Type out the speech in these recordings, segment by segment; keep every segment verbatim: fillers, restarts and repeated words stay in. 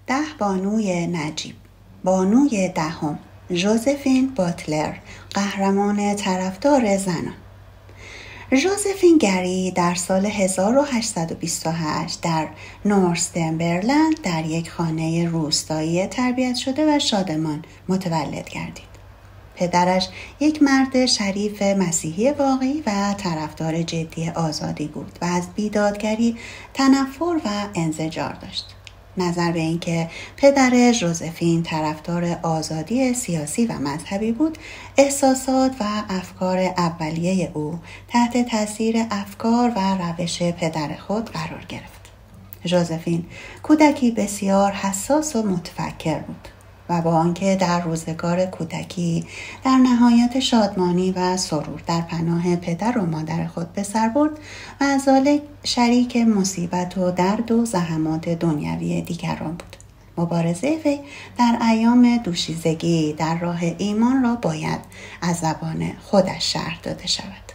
ده بانوی نجیب. بانوی دهم، ژوزفین باتلر، قهرمان طرفدار زنان. ژوزفین گری در سال هزار و هشتصد و بیست و هشت در نورثمبرلند در یک خانه روستایی تربیت شده و شادمان متولد گردید. پدرش یک مرد شریف مسیحی واقعی و طرفدار جدی آزادی بود و از بیدادگری تنفر و انزجار داشت. نظر به اینکه پدر ژوزفین طرفدار آزادی سیاسی و مذهبی بود، احساسات و افکار اولیه او تحت تاثیر افکار و روش پدر خود قرار گرفت. ژوزفین کودکی بسیار حساس و متفکر بود و با آنکه در روزگار کودکی در نهایت شادمانی و سرور در پناه پدر و مادر خود به سر برد و از ذالک شریک مصیبت و درد و زحمات دنیوی دیگران بود. مبارزه وی در ایام دوشیزگی در راه ایمان را باید از زبان خودش شرح داده شود.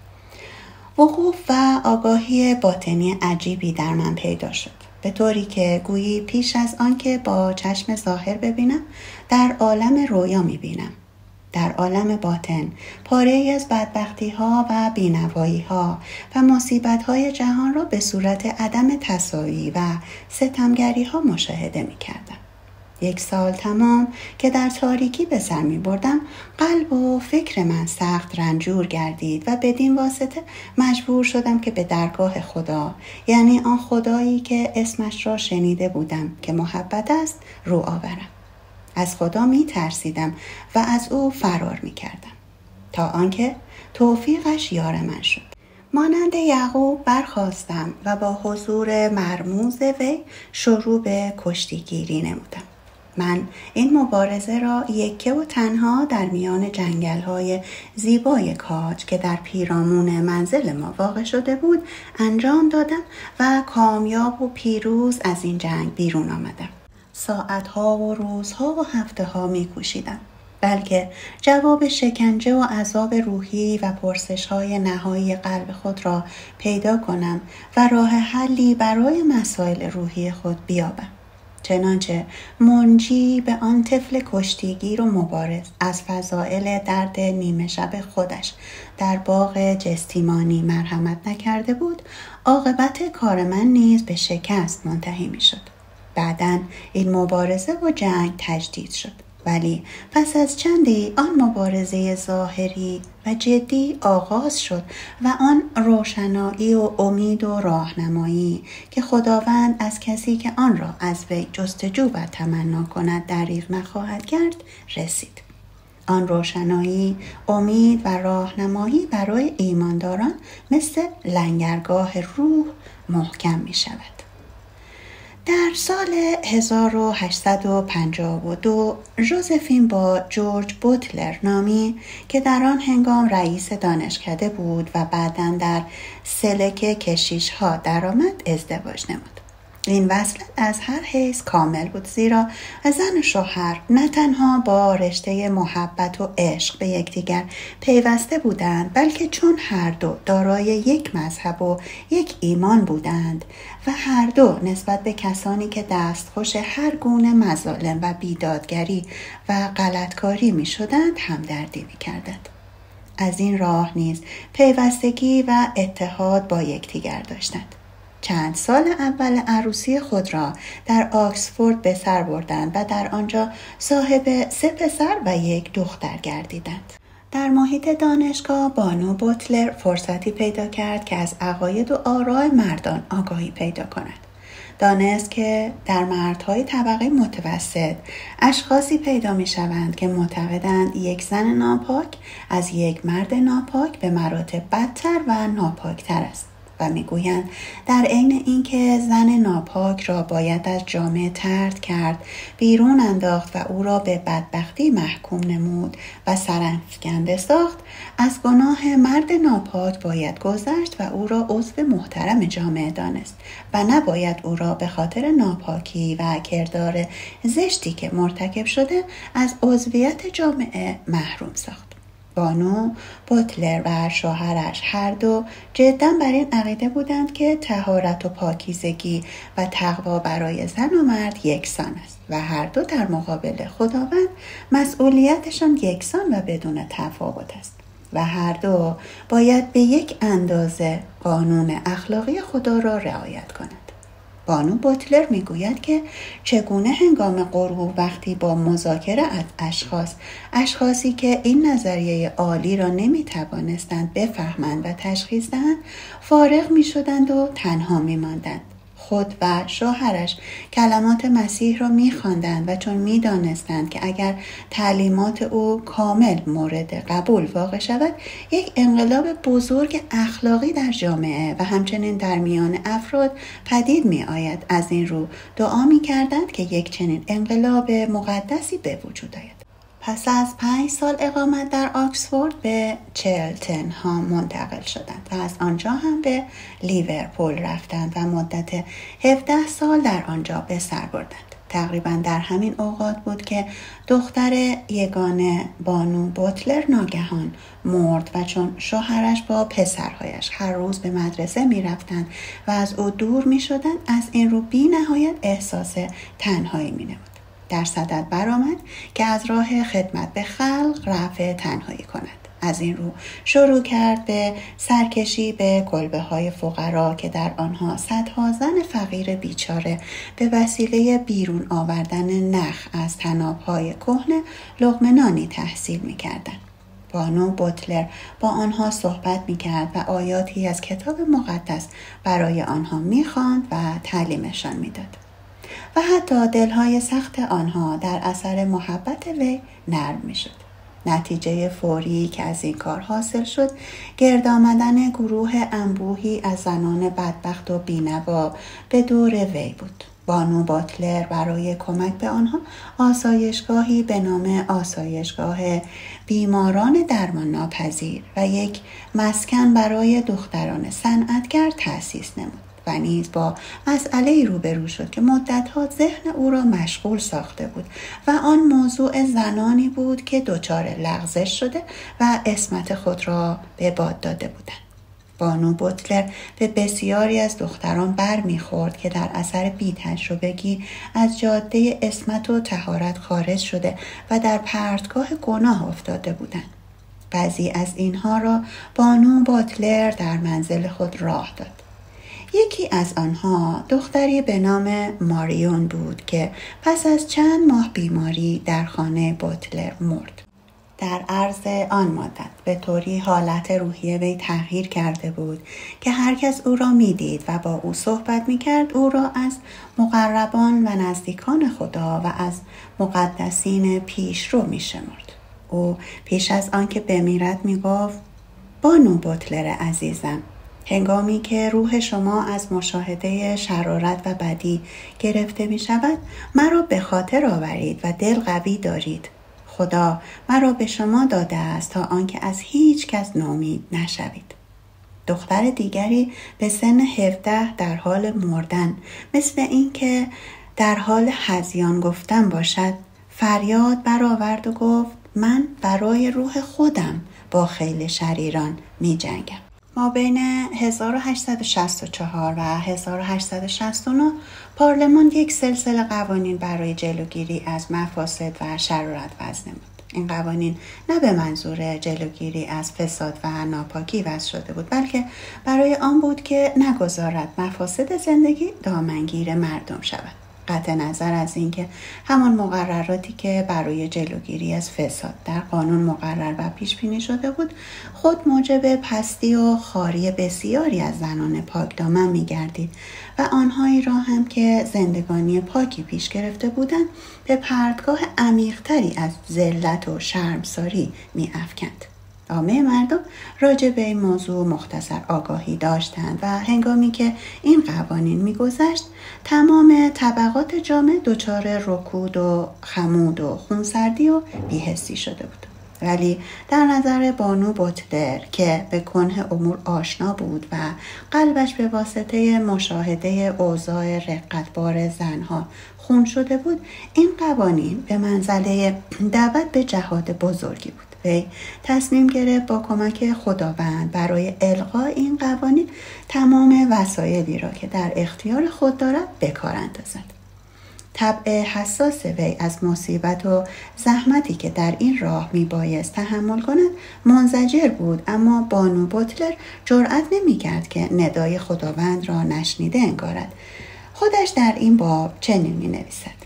وقوف و آگاهی باطنی عجیبی در من پیدا شد، به طوری که گویی پیش از آن که با چشم ظاهر ببینم در عالم رویا میبینم. در عالم باطن پاره‌ای از بدبختی ها و بینوایی ها و مصیبت های جهان را به صورت عدم تساوی و ستمگری ها مشاهده میکردم. یک سال تمام که در تاریکی به سر می بردم، قلب و فکر من سخت رنجور گردید و بدین واسطه مجبور شدم که به درگاه خدا، یعنی آن خدایی که اسمش را شنیده بودم که محبت است، رو آورم. از خدا می ترسیدم و از او فرار می کردم تا آنکه توفیقش یار من شد. مانند یعقوب برخاستم و با حضور مرموز وی شروع به کشتیگیری نمودم. من این مبارزه را یکه و تنها در میان جنگل‌های زیبای کاج که در پیرامون منزل ما واقع شده بود انجام دادم و کامیاب و پیروز از این جنگ بیرون آمدم. ساعتها و روزها و هفته‌ها می‌کوشیدم، بلکه جواب شکنجه و عذاب روحی و پرسش‌های نهایی قلب خود را پیدا کنم و راه حلی برای مسائل روحی خود بیابم. چنانچه منجی به آن طفل کشتیگیر و مبارز از فضائل درد نیمه شب خودش در باغ جستیمانی مرحمت نکرده بود، عاقبت کار من نیز به شکست منتهی می شد. بعداً این مبارزه و جنگ تجدید شد، ولی پس از چندی آن مبارزه ظاهری و جدی آغاز شد و آن روشنایی و امید و راهنمایی که خداوند از کسی که آن را از وی جستجو و تمنا کند دریغ نخواهد کرد رسید. آن روشنایی، امید و راهنمایی برای ایمانداران مثل لنگرگاه روح محکم می شود. در سال هزار و هشتصد و پنجاه و دو ژوزفین با جورج بوتلر نامی که در آن هنگام رئیس دانشکده بود و بعداً در سلک کشیش ها درآمد ازدواج نمود. این وصلت از هر حیث کامل بود، زیرا زن و شوهر نه تنها با رشته محبت و عشق به یکدیگر پیوسته بودند، بلکه چون هر دو دارای یک مذهب و یک ایمان بودند و هر دو نسبت به کسانی که دستخوش هر گونه مظالم و بیدادگری و غلطکاری می شدند همدردی می کردند. از این راه نیز پیوستگی و اتحاد با یکدیگر داشتند. چند سال اول عروسی خود را در آکسفورد به سر بردند و در آنجا صاحب سه پسر و یک دختر گردیدند. در محیط دانشگاه بانو بوتلر فرصتی پیدا کرد که از عقاید و آراء مردان آگاهی پیدا کند. دانست که در مردهای طبقه متوسط اشخاصی پیدا می شوند که معتقدند یک زن ناپاک از یک مرد ناپاک به مراتب بدتر و ناپاکتر است و میگویند در عین اینکه زن ناپاک را باید از جامعه طرد کرد، بیرون انداخت و او را به بدبختی محکوم نمود و سرافکنده ساخت، از گناه مرد ناپاک باید گذشت و او را عضو محترم جامعه دانست و نباید او را به خاطر ناپاکی و کردار زشتی که مرتکب شده از عضویت جامعه محروم ساخت. بانو بوتلر و شوهرش هر دو جداً بر این عقیده بودند که طهارت و پاکیزگی و تقوا برای زن و مرد یکسان است و هر دو در مقابل خداوند مسئولیتشان یکسان و بدون تفاوت است و هر دو باید به یک اندازه قانون اخلاقی خدا را رعایت کنند. بانو بوتلر میگوید که چگونه هنگام غروب وقتی با مذاکره از اشخاص اشخاصی که این نظریه عالی را نمیتوانستند بفهمند و تشخیص دهند فارغ میشدند و تنها میماندند. خود و شوهرش کلمات مسیح را می‌خواندند و چون می‌دانستند که اگر تعلیمات او کامل مورد قبول واقع شود یک انقلاب بزرگ اخلاقی در جامعه و همچنین در میان افراد پدید می‌آید، از این رو دعا می‌کردند که یک چنین انقلاب مقدسی به وجود آید. پس از پنج سال اقامت در آکسفورد به چلتن ها منتقل شدند و از آنجا هم به لیورپول رفتند و مدت هفده سال در آنجا به سر بردند. تقریبا در همین اوقات بود که دختر یگانه بانو بوتلر ناگهان مرد و چون شوهرش با پسرهایش هر روز به مدرسه می رفتند و از او دور می شدند، از این رو بی نهایت احساس تنهایی می نمود. در صدد برآمد که از راه خدمت به خلق رفع تنهایی کند. از این رو شروع کرد به سرکشی به کلبه های فقرا که در آنها صدها زن فقیر بیچاره به وسیله بیرون آوردن نخ از طناب‌های کهنه لقمه نانی تحصیل می‌کردند. بانو بوتلر با آنها صحبت می‌کرد و آیاتی از کتاب مقدس برای آنها می‌خواند و تعلیمشان می‌داد. و حتی دلهای سخت آنها در اثر محبت وی نرم می شد. نتیجه فوری که از این کار حاصل شد گرد آمدن گروه انبوهی از زنان بدبخت و بینوا به دور وی بود. بانو بوتلر برای کمک به آنها آسایشگاهی به نام آسایشگاه بیماران درمان ناپذیر و یک مسکن برای دختران صنعتگر تأسیس نمود و نیز با مسئله‌ای روبرو شد که مدت‌ها ذهن او را مشغول ساخته بود و آن موضوع زنانی بود که دچار لغزش شده و عصمت خود را به باد داده بودند. بانو بوتلر به بسیاری از دختران بر می‌خورد که در اثر بی‌تجربگی از جاده عصمت و طهارت خارج شده و در پرتگاه گناه افتاده بودند. بعضی از اینها را بانو بوتلر در منزل خود راه داد. یکی از آنها دختری به نام ماریون بود که پس از چند ماه بیماری در خانه بوتلر مرد. در عرض آن مدت به طوری حالت روحی وی تغییر کرده بود که هر کس او را می دید و با او صحبت می کرد او را از مقربان و نزدیکان خدا و از مقدسین پیش رو می شمرد. او پیش از آن که بمیرد می گفت: بانو بوتلر عزیزم، هنگامی که روح شما از مشاهده شرارت و بدی گرفته می شود مرا به خاطر آورید و دل قوی دارید. خدا مرا به شما داده است تا آنکه از هیچ کس نومید نشوید. دختر دیگری به سن هفده در حال مردن، مثل این که در حال هذیان گفتن باشد، فریاد برآورد و گفت: من برای روح خودم با خیل شریران می جنگم. ما بین هزار و هشتصد و شصت و چهار و هزار و هشتصد و شصت و نه پارلمان یک سلسله قوانین برای جلوگیری از مفاسد و شرارت وضع نمود. این قوانین نه به منظور جلوگیری از فساد و ناپاکی وضع شده بود، بلکه برای آن بود که نگذارد مفاسد زندگی دامنگیر مردم شود. قطع نظر از اینکه همان مقرراتی که برای جلوگیری از فساد در قانون مقرر و پیش بینی شده بود خود موجب پستی و خواری بسیاری از زنان پاکدامن می‌گردید و آنهایی را هم که زندگانی پاکی پیش گرفته بودند به پرتگاه عمیق‌تری از ذلت و شرمساری می‌افکند. عامه مردم راجع به این موضوع مختصر آگاهی داشتند و هنگامی که این قوانین می‌گذشت تمام طبقات جامعه دچار رکود و خمود و خونسردی و بی‌حسی شده بود. ولی در نظر بانو بوتلر که به کنه امور آشنا بود و قلبش به واسطه مشاهده اوضاع رقتبار زنها خون شده بود، این قوانین به منزله دعوت به جهاد بزرگی بود. وی تصمیم گرفت با کمک خداوند برای الغای این قوانین تمام وسایلی را که در اختیار خود دارد به کار اندازد. طبع حساس وی از مصیبت و زحمتی که در این راه می بایست تحمل کند منزجر بود، اما بانو بوتلر جرأت نمی کرد که ندای خداوند را نشنیده انگارد. خودش در این باب چنین می نویسد: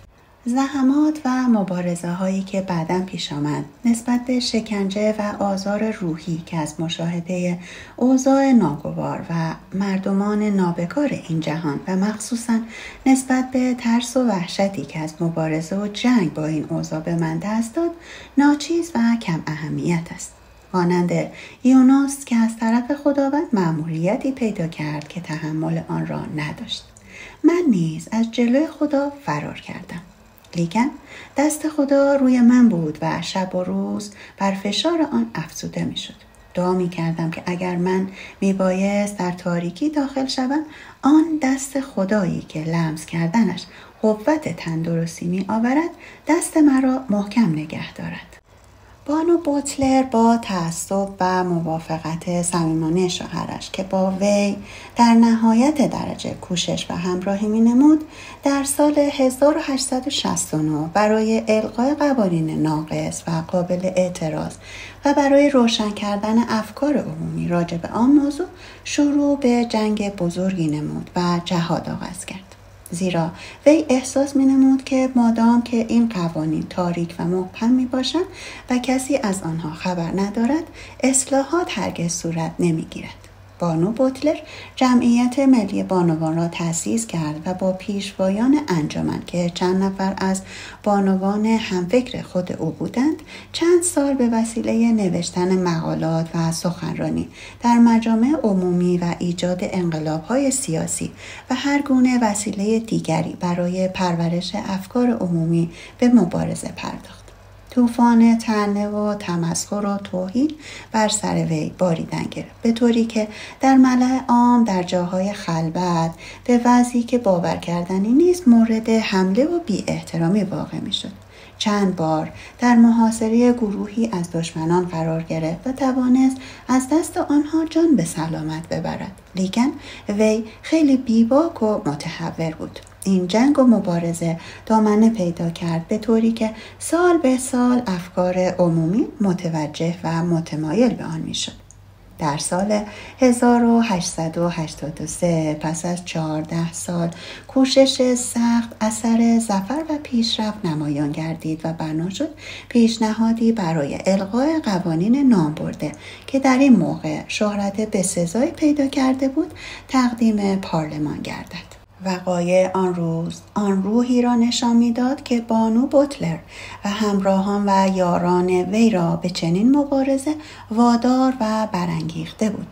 زحمات و مبارزه هایی که بعداً پیش آمد نسبت به شکنجه و آزار روحی که از مشاهده اوضاع ناگوار و مردمان نابکار این جهان و مخصوصاً نسبت به ترس و وحشتی که از مبارزه و جنگ با این اوضاع به من دست داد ناچیز و کم اهمیت است. مانند یونس که از طرف خداوند مأموریتی پیدا کرد که تحمل آن را نداشت. من نیز از جلوی خدا فرار کردم، لیکن دست خدا روی من بود و شب و روز بر فشار آن افزوده می شد. دعا می کردم که اگر من می بایست در تاریکی داخل شوم، آن دست خدایی که لمس کردنش قوت تندرستی می آورد دست مرا محکم نگه دارد. بانو بوتلر با تعصب و موافقت صمیمانه شوهرش که با وی در نهایت درجه کوشش و همراهی می نمود، در سال هزار و هشتصد و شصت و نه برای الغای قوانین ناقص و قابل اعتراض و برای روشن کردن افکار عمومی راجع به آن موضوع شروع به جنگ بزرگی نمود و جهاد آغاز کرد. زیرا وی احساس می نمود که مادام که این قوانین تاریک و مبهم می باشند و کسی از آنها خبر ندارد، اصلاحات هرگز صورت نمی گیرد. بانو بوتلر جمعیت ملی بانوان را تأسیس کرد و با پیشوایان انجمن که چند نفر از بانوان همفکر خود او بودند، چند سال به وسیله نوشتن مقالات و سخنرانی در مجامع عمومی و ایجاد انقلاب‌های سیاسی و هر گونه وسیله دیگری برای پرورش افکار عمومی به مبارزه پرداخت. طوفان طعنه و تمسخر و توهین بر سر وی باریدن گرفت، به طوری که در ملأ عام در جاهای خلوت به وضعی که باور کردنی نیست مورد حمله و بی احترامی واقع می شد. چند بار در محاصره گروهی از دشمنان قرار گرفت و توانست از دست آنها جان به سلامت ببرد، لیکن وی خیلی بیباک و متحور بود. این جنگ و مبارزه دامنه پیدا کرد به طوری که سال به سال افکار عمومی متوجه و متمایل به آن می شد. در سال هزار و هشتصد و هشتاد و سه پس از چهارده سال کوشش سخت اثر ظفر و پیشرفت نمایان گردید و بنا شد پیشنهادی برای الغای قوانین نامبرده که در این موقع شهرت بسزایی پیدا کرده بود تقدیم پارلمان گردد. وقایع آن روز آن روحی را نشان می‌داد که بانو بوتلر و همراهان و یاران وی را به چنین مبارزه وادار و برانگیخته بود.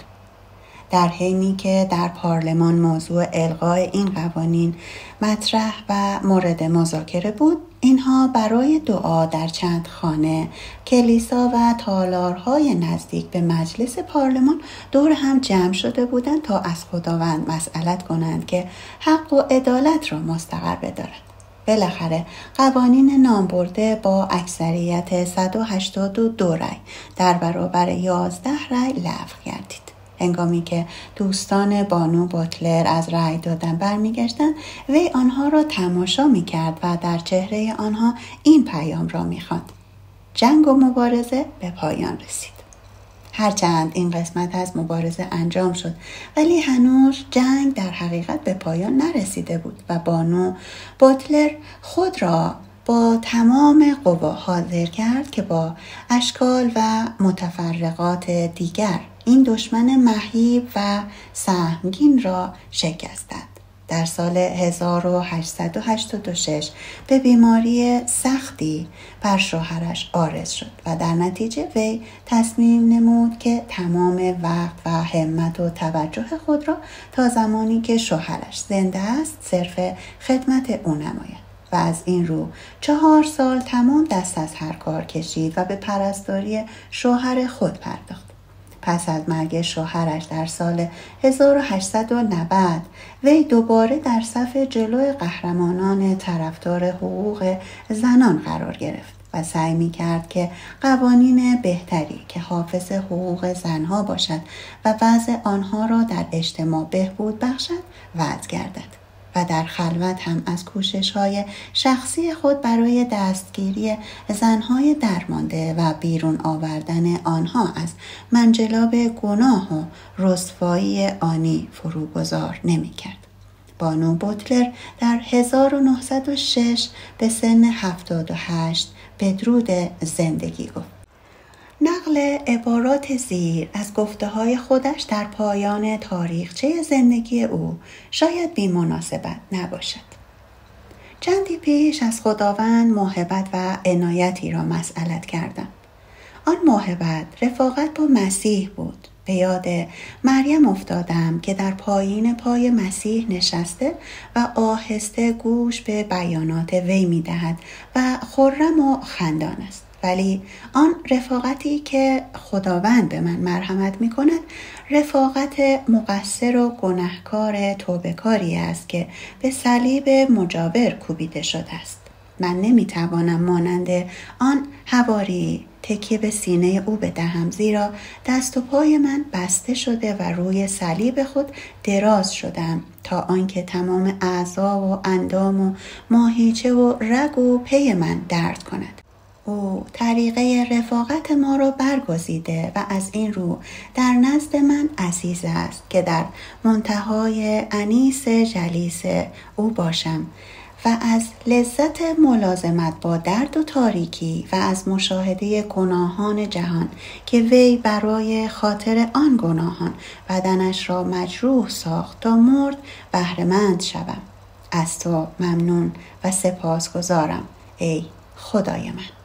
در حینی که در پارلمان موضوع الغای این قوانین مطرح و مورد مذاکره بود، اینها برای دعا در چند خانه، کلیسا و تالارهای نزدیک به مجلس پارلمان دور هم جمع شده بودند تا از خداوند مسئلت کنند که حق و عدالت را مستقر بدارد. بالاخره قوانین نامبرده با اکثریت صد و هشتاد و دو رای در برابر یازده رای لغو گردید. هنگامی که دوستان بانو بوتلر از رای دادن برمیگشتند، وی آنها را تماشا میکرد و در چهره آنها این پیام را میخواند: جنگ و مبارزه به پایان رسید. هرچند این قسمت از مبارزه انجام شد، ولی هنوز جنگ در حقیقت به پایان نرسیده بود و بانو بوتلر خود را با تمام قوا حاضر کرد که با اشکال و متفرقات دیگر این دشمن مهیب و سهمگین را شکستند. در سال هزار و هشتصد و هشتاد و شش به بیماری سختی بر شوهرش عارض شد و در نتیجه وی تصمیم نمود که تمام وقت و همت و توجه خود را تا زمانی که شوهرش زنده است صرف خدمت او نماید و از این رو چهار سال تمام دست از هر کار کشید و به پرستاری شوهر خود پرداخت. پس از مرگ شوهرش در سال هزار و هشتصد و نود وی دوباره در صف جلو قهرمانان طرفدار حقوق زنان قرار گرفت و سعی می کرد که قوانین بهتری که حافظ حقوق زنها باشد و وضع آنها را در اجتماع بهبود بخشد وضع گردد و در خلوت هم از کوشش‌های شخصی خود برای دستگیری زنهای درمانده و بیرون آوردن آنها از منجلاب گناه و رسوایی آنی فروگذار نمی‌کرد. بانو بوتلر در هزار و نهصد و شش به سن هفتاد و هشت بدرود زندگی گفت. نقل عبارات زیر از گفته‌های خودش در پایان تاریخچه زندگی او شاید بی‌مناسبت نباشد. چندی پیش از خداوند موهبت و عنایتی را مسئلت کردم. آن موهبت رفاقت با مسیح بود. به یاد مریم افتادم که در پایین پای مسیح نشسته و آهسته گوش به بیانات وی می دهد و خرم و خندان است. ولی آن رفاقتی که خداوند به من مرحمت می کند رفاقت مقصر و گناهکار توبه‌کاری است که به صلیب مجاور کوبیده شده است. من نمی توانم مانند آن حواری تکیه به سینه او بدهم، زیرا دست و پای من بسته شده و روی صلیب خود دراز شدم تا آنکه تمام اعضا و اندام و ماهیچه و رگ و پی من درد کند. او طریقه رفاقت ما را برگزیده و از این رو در نزد من عزیز است که در منتهای انیس جلیس او باشم و از لذت ملازمت با درد و تاریکی و از مشاهده گناهان جهان که وی برای خاطر آن گناهان بدنش را مجروح ساخت تا مرد بهره‌مند شوم. از تو ممنون و سپاسگزارم ای خدای من.